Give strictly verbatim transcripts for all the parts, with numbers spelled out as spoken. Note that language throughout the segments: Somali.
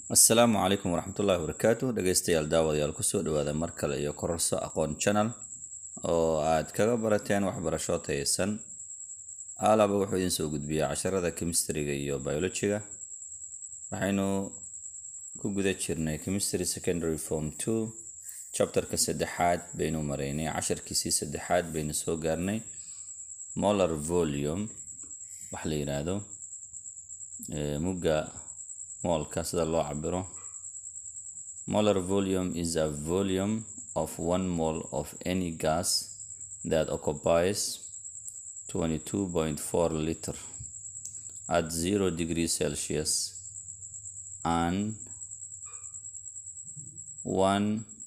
السلام عليكم ورحمة الله وبركاته. dhageystayaal daawadayaal ku soo dhawaada mar kale iyo kororso aqoon channel oo aad kaga barateen waxbarasho tayeysan. Aalaba wuxuu idin soo gudbiyaa casharada chemistry-ga iyo biology-ga. Waxaynu ku guda jirnay chemistry secondary form two chapter-ka saddexaad baynu maraynay. casharkiisii saddexaad baynu soo gaarnay. molar volume wax la yiraahdo ee mugga molka sida loo cabiro. Molar volume is a volume of one mole of any gas that occupies twenty-two point four liter at zero degrees Celsius and one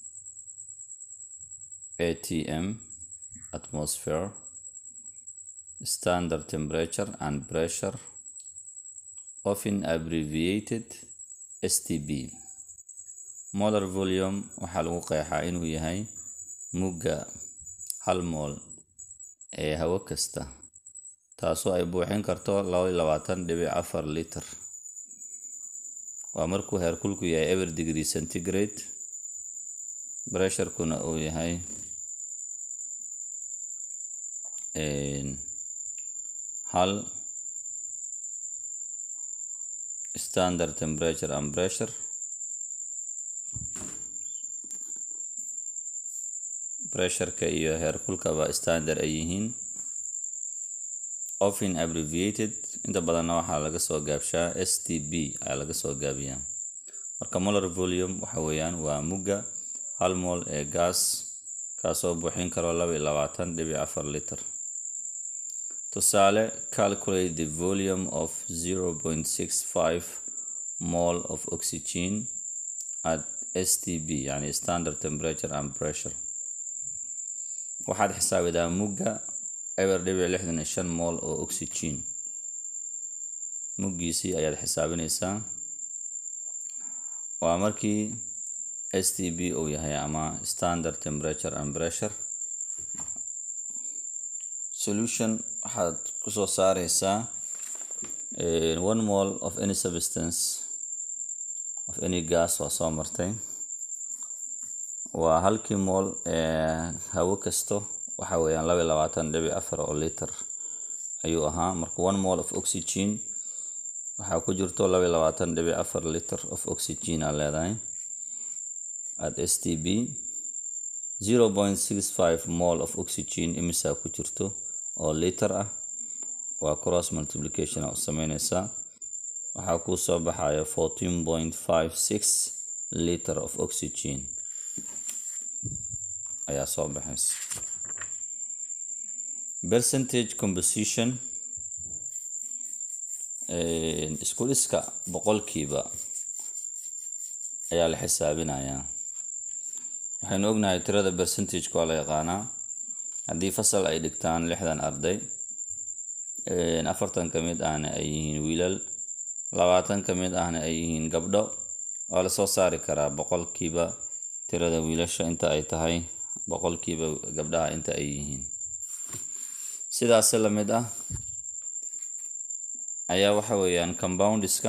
atm atmosphere standard temperature and pressure, often abbreviated S T B. Molar volume waxaa lagu qeexaa inuu yahay mugga hal mol ee hawo kasta taasoo ay buuxin karto laba iyo labaatan dhibic afar liter. waa markuu heerkulku yahay eber degree centigrade, pressure-kuna uu yahay hal standard temperature and pressure, pressure-ka iyo heerkulka ba standard ay yihiin. often abbreviated inta badanna waxaa laga soo gaabshaa S T B ayaa laga soo gaabiyaa. marka molar volume waxa weeyaan waa mugga hal mol ee gas kaasoo buuxin karo laba iyo labaatan dhibic afar liter. tusaale, calculate the volume of zero point six five mole of oxygen at S T B yani standard temperature and pressure. waxaad xisaabidaa mugga eber dhibic lixdan iyo shan mol oo oxygen. muggiisii ayaad xisaabinaysaa. waa markii S T B uu yahay ama standard temperature and pressure. solution waxaad ku soo saaraysaa one mole of any substance of any gas waa soo martay. waa halkii mol ee hawo kasto waxa weeyaan laba iyo labaatan dhibic afar oo liter ayuu ahaa. marka one mole of oxygen waxaa ku jirto laba iyo labaatan dhibic afar liter of oxygen aa leedahay at S T B. zero point six five mole of oxygen imisa ku jirto oo liter ah. waa cross multiplication oo sameynaysaa. waxaa ku soo baxaya fourteen point five six liter of oxygen ayaa soo baxaysa. percentage composition isku dhiska boqolkiiba ayaa la xisaabinayaa. waxaynu ognahay tirada percentage-ka waa la yaqaanaa. haddii fasal ay dhigtaan lixdan arday, afartan ka mid ahna ay yihiin wiilal, labaatan ka mid ahna ay yihiin gabdho, waa la soo saari karaa boqolkiiba tirada wiilasha inta ay tahay, boqolkiiba gabdhaha inta ay yihiin. sidaas la mid ah ayaa waxa weeyaan compounds-ka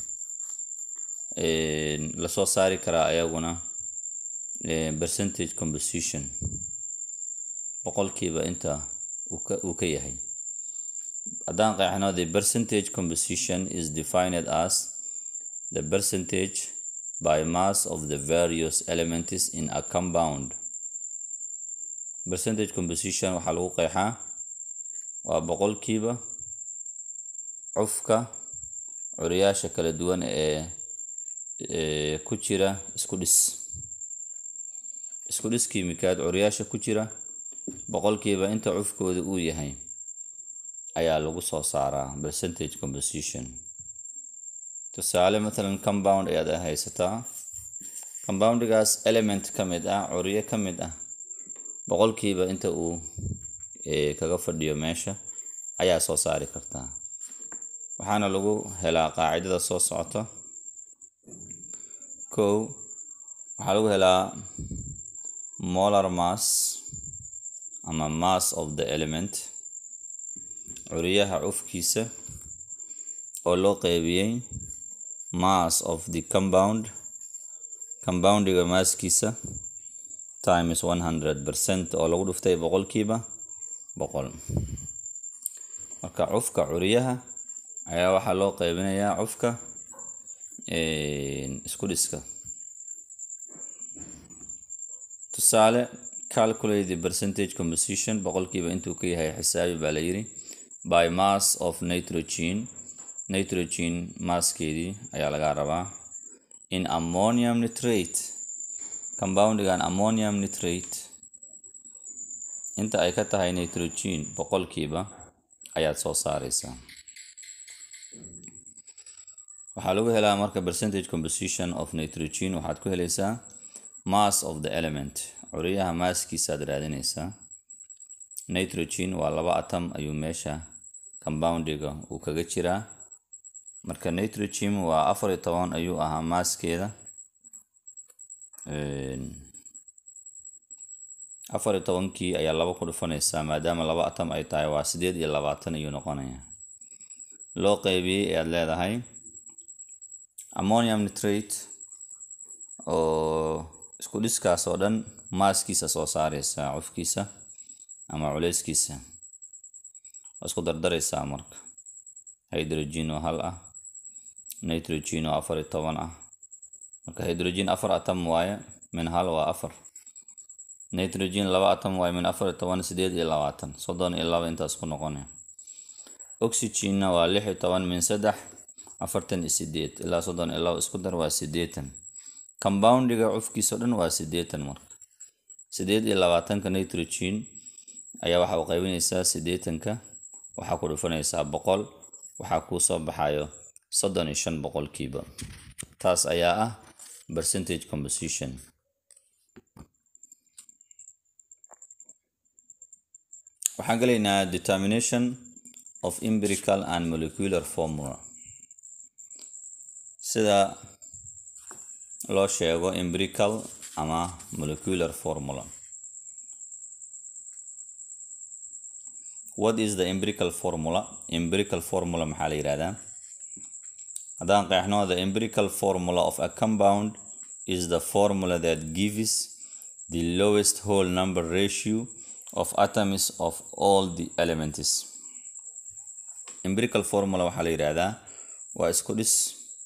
la soo saari karaa ayaguna percentage composition boqolkiiba inta uu ka yahay. haddaan qeexno, the percentage composition is defined as the percentage by mass of the various elements in a compound. percentage composition waxaa lagu qeexaa waa boqolkiiba cufka curiyaasha kala duwan ee ku jira isku dhis. isku dhis kiimikaad curiyaasha ku jira boqolkiiba inta cufkooda uu yahay ayaa lagu soo saaraa percentage composition. tusaale, matalan compound ayaad haysataa. compound-gaas element ka mid ah, curiye ka mid ah, boqolkiiba inta uu kaga fadhiyo meesha ayaa soo saari kartaa. waxaana lagu helaa qaacidada soo socota. kow, waxaa lagu helaa molar mass ama mass of the element, curiyaha cufkiisa oo loo qeybiyey mass of the compound compoundiga masskiisa times one hundred percent oo lagu dhuftay boqolkiiba boqol. marka cufka curiyaha ayaa waxaa loo qaybinayaa cufka isku dhiska. tusaale, calculate the percentage composition boqolkiiba intuu ka yahay xisaabi baa la yiri by mass of nitrogen. nitrogen masskeedii ayaa laga rabaa in ammonium nitrate. compoundigan ammonium nitrate inta ay ka tahay nitrogen boqolkiiba ayaad soo saaraysaa. waxaa lagu helaa marka percentage composition of nitrogen waxaad ku helaysaa mass of the element. curiyaha masskiisa aad raadinaysaa. nitrogen waa laba atom ayuu meesha compoundiga uu kaga jiraa. marka nitrogen waa afar iyo toban ayuu ahaa masskeeda. afar iyo tobankii ayaa laba ku dhufanaysaa maadaama laba atom ay tahay waa sideed iyo labaatan ayuu noqonayaa. loo qaybiyey ayaad leedahay ammonium nitrate oo isku dhiskaas oo dhan masskiisa soo saaraysaa cufkiisa ama culeyskiisa. waa isku dardaraysaa marka hydrogen oo hal ah, nitrogen oo afar iyo toban ah. marka hydrogen afar atom waaye min hal waa afar. nitrogen laba atom waaye min afar iyo toban sideed iyo labaatan soddon iyo laba intaas ku noqonaya. oxygen waa lix iyo toban min saddex afartan iyo sideed ilaa soddon iyo laba isku dar waa siddeetan. compoundiga cufkiisa dhan waa siddeetan. marka sideed iyo labaatanka nitrogen ayaa waxa uu qaybinaysaa siddeetanka waxaa ku dhufanaysaa boqol waxaa kuu soo baxayo soddon iyo shan boqolkiiba. taas ayaa ah percentage composition. waxaan galaynaa determination of empirical and molecular formula. sida loo sheego empirical ama molecular formula. what is the empirical formula? empirical formula maxaa la yiraahdaa? haddaan qeexno, the empirical formula of a compound is the formula that gives the lowest whole number ratio of atoms of all the elements. empirical formula waxaa la yiraahdaa waa isku dhis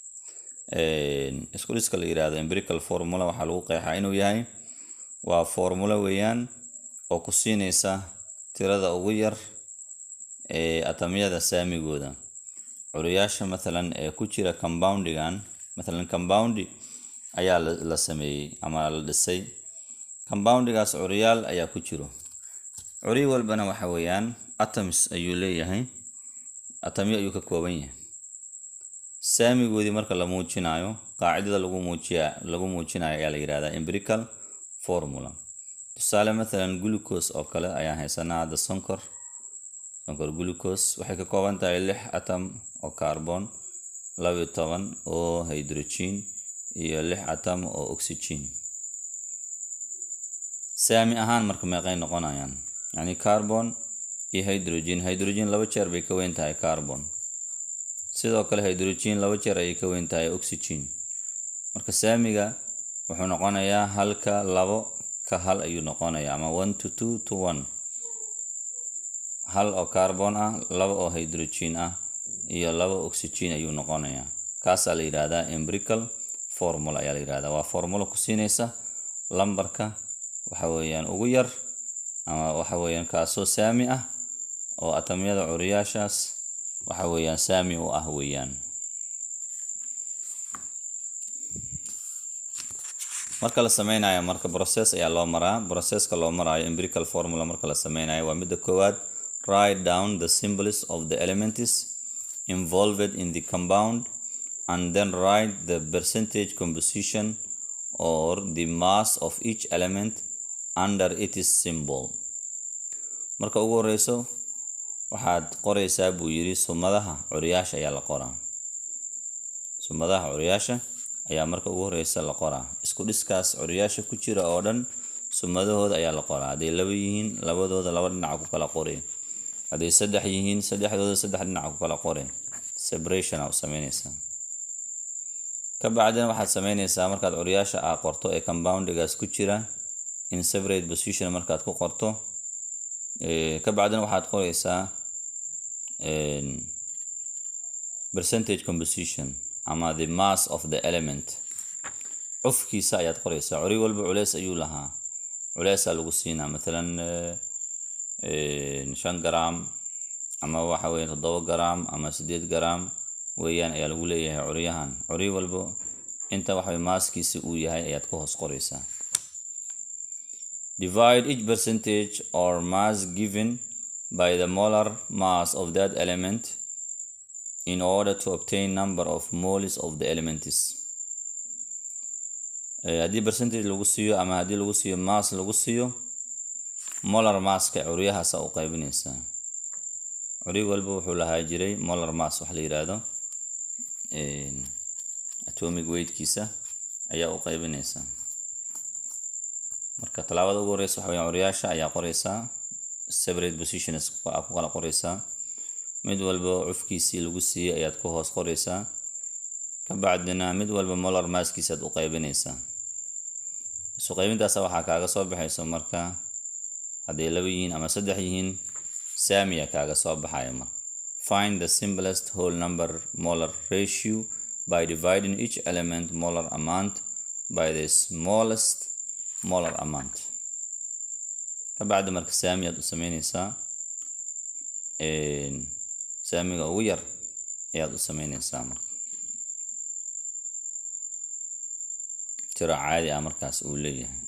isku dhiska la yiraahdo empirical formula waxaa lagu qeexaa inuu yahay waa formula weeyaan oo ku siinaysa tirada ugu yar ee atamyada saamigooda. curiyaasha mathalan ee ku jira compoundigan, mathalan compoundi ayaa la sameeyey ama la dhisay. compoundigaas curiyaal ayaa ku jiro. curi walbana waxa weeyaan atoms ayuu leeyahay, atamyo ayuu ka kooban yahay. saamigoodii marka la muujinayo qaacidada lagu muujiya lagu muujinayo ayaa la yiraahdaa empirical formula. tusaale mathalan glucose oo kale ayaan haysanaa hadda sonkor. sonkor glucose waxay ka kooban tahay lix atom oo carbon, laba iyo toban oo hydrogen iyo lix atom oo oxygen. saami ahaan marka meeqay noqonayaan? yani carbon iyo hydrogen. hydrogen laba jeer bay ka weyn tahay carbon. sidoo kale hydrogen laba jeer ayay ka weyn tahay oxygen. marka saamiga wuxuu noqonayaa halka labo ka hal ayuu noqonayaa ama one to two to one. hal oo carbon ah, laba oo hydrogen ah iyo laba oxygen ayuu noqonayaa. kaasaa la yiraahdaa empirical formula ayaa la yiraahdaa. waa formula ku siinaysa lambarka waxa weeyaan ugu yar ama waxa weeyaan kaasoo saami ah oo atamyada curiyaashaas waxa weeyaan saami u ah weeyaan. marka la sameynayo marka process ayaa loo maraa. processka loo marayo empirical formula marka la sameynayo waa midda koowaad, write down the symbols of the elements involved in the compound and then write the percentage composition or the mass of each element under its symbol. marka ugu horeyso waxaad qoraysaa buu yiri sumadaha curiyaasha ayaa la qoraa. sumadaha curiyaasha ayaa marka ugu horeysa la qoraa. isku dhiskaas curiyaasha ku jira oo dhan sumadahooda ayaa la qoraa. haday laba yihiin labadooda laba dhinac ku kala qorey. haday saddex yihiin saddexdooda saddex dhinac ku kala qorey. separation aw sameynaysaa. ka bacdina waxaad sameynaysaa markaad curyaasha aa qorto ee compoundigaas ku jira in separate position markaad ku qorto ee ka bacdina waxaad qoraysaa een percentage composition ama the mass of the element cufkiisa ayaad qoraysaa curi walba culeys ayuu lahaa culeysa lagu siinaa midalan ee shan gram ama waxa weeye toddoba gram ama siddeed gram weeyaan ayaa lagu leeyahay curyahan curi walba inta waxa weeye maaskiisa uu yahay ayaad ku hoos qoraysaa. Divide each percentage or mass given by the molar mass of that element in order to obtain number of moles of the elements. haddii percentage lagu siiyo ama haddii lagu siiyo mass lagu siiyo molar masska curyahaas u qaybinaysaa. curi walba wuxuu lahaa jiray molar mass wax la yiraahdo ee atomic weight kiisa ayaa u qaybinaysaa. marka talaabada ugu horeysa waxa weeye curyaasha ayaa qoraysaa separate positions ku kala qoraysaa mid walba cufkiisii lagu siiyay ayaad ku hoos qoraysaa ka bacdina mid walba molar masskiisa u qaybinaysaa. soo qaybintaas waxa kaaga soo baxayso marka haddii laba yihiin ama saddex yihiin saamiya kaaga soo baxaya marka. Find the simplest whole number molar ratio by dividing each element molar amount by the smallest molar amount. ka bacdi marka saamiyaad u sameynaysaa ee saamiga ugu yar ayaad u sameynaysaa marka tira caadi ah markaas uu leeyahay.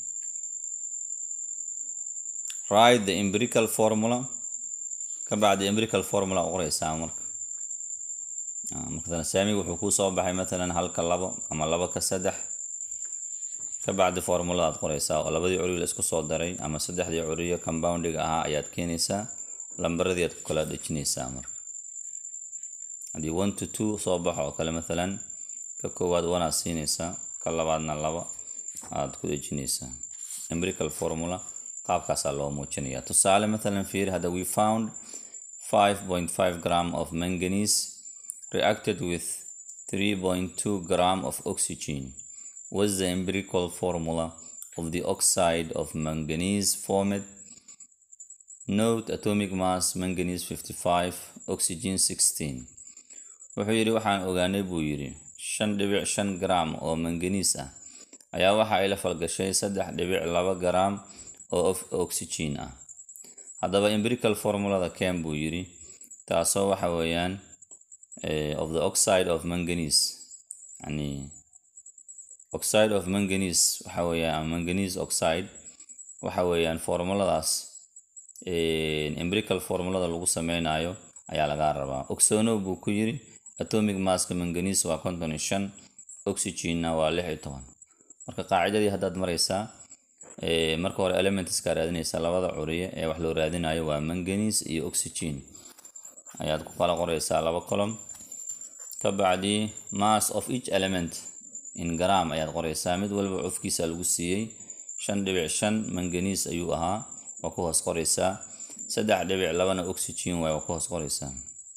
Write the empirical formula ka bacdi empirical formula u qoraysaa marka marka saamiga wuxuu ku soo baxay midalan halka labo ama laba ka saddex ka bacdi formula aad qoraysaa oo labadii curi la isku soo daray ama saddexdii curiyo compoundiga ahaa ayaad keenaysaa lambaradii aad ku kala dhejinaysaa marka haddii one to two soo baxo oo kale midalan ka koowaad one aad siinaysaa ka labaadna laba aad ku dhejinaysaa. empirical formula qaabkaas loo muujinayaa. tusaale midalan fiir hadda we found five point five gram of manganese reacted with three point two gram of oxygen. What's the empirical formula of the oxide of manganese formed? Note atomic mass manganese fifty-five, oxygen sixteen. wuxuu yiri waxaan ogaanay buu yiri shan dhibic shan gram oo manganese ah ayaa waxa ay la falgashay saddex dhibic laba gram oo oxygen ah. haddaba empirical formulada keen buu yiri taasoo waxa weeyaan of the oxide of manganese yani oxide of manganese waxa weeyaan manganese oxide waxa weeyaan formuladaas ee empirical formulada lagu sameynayo ayaa laga rabaa. oxono buu ku yiri atomic mass manganese waa konton iyo shan oxygen waa lix iyo toban. marka qaacidadii haddaad maraysaa ee marka hore elements ka raadinaysa labada curiye ee wax loo raadinayo waa manganese iyo oxygen ayaad ku kala qoraysaa laba column ka bacdi mass of each element in gram ayaad qoraysaa mid walba cufkiisa lagu siiyay shan dhibic shan manganese ayuu ahaa waa ku hoos qoraysaa saddex dhibic laba na oxygen waa ku hoos qoraysaa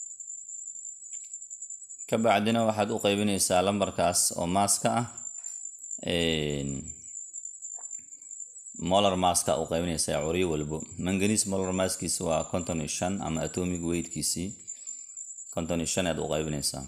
ka bacdina waxaad u qaybinaysaa lambarkaas oo masska ah ee molar masska u qaybinaysaa curiye walba. manganese molar masskiisa waa konton iyo shan ama atomic weight kiisi konton iyo shan aad u qaybinaysaa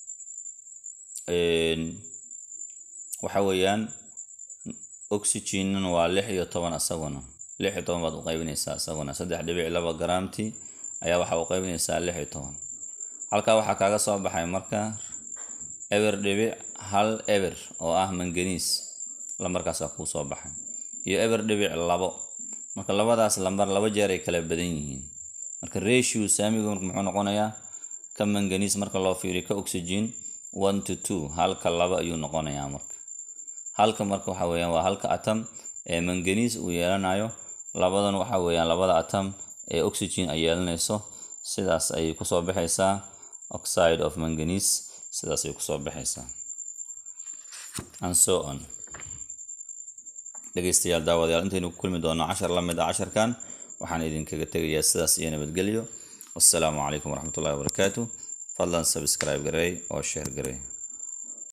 ee waxa weeyaan oxygen waa lix iyo toban asaguna lix iyo toban baad u qaybinaysaa asaguna saddex dhibic laba gramti ayaa waxa u qaybinaysaa lix iyo toban. halka waxa kaaga soo baxay marka ever dhibic hal ever oo ah manganese lambarkaas ku soo baxay iyo ever dhibic labo marka labadaas lambar laba jeer ay kala badan yihiin marka ratio saamigu muxuu noqonayaa ka manganese marka loo fiiriyo ka oxygen one to two halka laba ayuu noqonayaa marka halka marka waxa weeyaan waa halka atom ee manganese uu yeelanayo labadan waxa weeyaan labada atom ee oxygen ay yeelanayso sidaas ay ku soo baxaysaa oxide of manganese sidaas ay ku soo baxaysaa and so on. dhegeystayaal daawadayaal intaynu ku kulmi doono cashar la mid ah casharkan waxaan idinkaga tegayaa sidaas iyo nabadgelyo. wassalaamu calaykum waraxmatullaahi wabarakaatuh. fadlan subscribe gareey oo share gareey.